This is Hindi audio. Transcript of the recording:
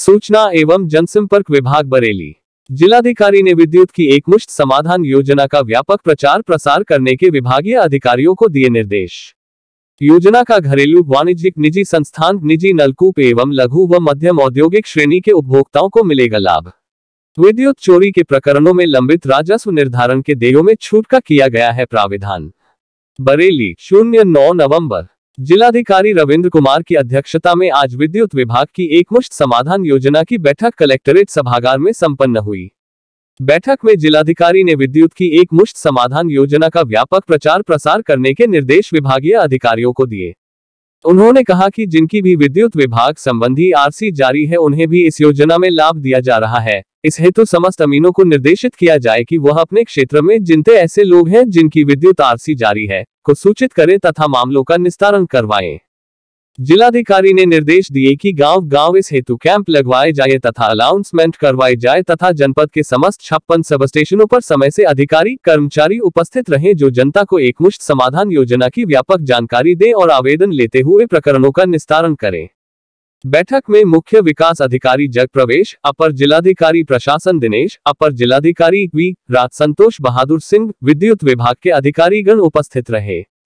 सूचना एवं जनसंपर्क विभाग बरेली। जिलाधिकारी ने विद्युत की एकमुश्त समाधान योजना का व्यापक प्रचार प्रसार करने के विभागीय अधिकारियों को दिए निर्देश। योजना का घरेलू, वाणिज्यिक, निजी संस्थान, निजी नलकूप एवं लघु व मध्यम औद्योगिक श्रेणी के उपभोक्ताओं को मिलेगा लाभ। विद्युत चोरी के प्रकरणों में लंबित राजस्व निर्धारण के देयों में छूट का किया गया है प्राविधान। बरेली 09 नवंबर। जिलाधिकारी रविंद्र कुमार की अध्यक्षता में आज विद्युत विभाग की एकमुश्त समाधान योजना की बैठक कलेक्ट्रेट सभागार में संपन्न हुई। बैठक में जिलाधिकारी ने विद्युत की एकमुश्त समाधान योजना का व्यापक प्रचार प्रसार करने के निर्देश विभागीय अधिकारियों को दिए। उन्होंने कहा कि जिनकी भी विद्युत विभाग संबंधी आरसी जारी है उन्हें भी इस योजना में लाभ दिया जा रहा है। इस हेतु समस्त अमीनों को निर्देशित किया जाए कि वह अपने क्षेत्र में जिनते ऐसे लोग हैं जिनकी विद्युत आरसी जारी है को सूचित करें तथा मामलों का निस्तारण करवाएं। जिलाधिकारी ने निर्देश दिए कि गांव-गांव इस हेतु कैंप लगवाए जाए तथा अनाउंसमेंट करवाए जाए तथा जनपद के समस्त 56 सब स्टेशनों पर समय से अधिकारी कर्मचारी उपस्थित रहें जो जनता को एकमुश्त समाधान योजना की व्यापक जानकारी दें और आवेदन लेते हुए प्रकरणों का निस्तारण करें। बैठक में मुख्य विकास अधिकारी जगप्रवेश, अपर जिलाधिकारी प्रशासन दिनेश, अपर जिलाधिकारी वी राज, संतोष बहादुर सिंह, विद्युत विभाग के अधिकारीगण उपस्थित रहे।